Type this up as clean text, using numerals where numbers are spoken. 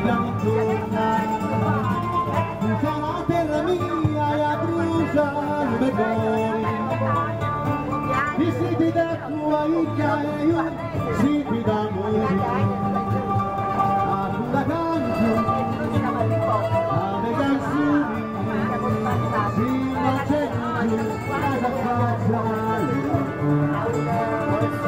vogliamo tornare. Brucia la terra mia e bruciano i cuori. I siti d'acqua, i caio, siti d'amore. A canto, alle canzoni, si non c'è più casa faccia.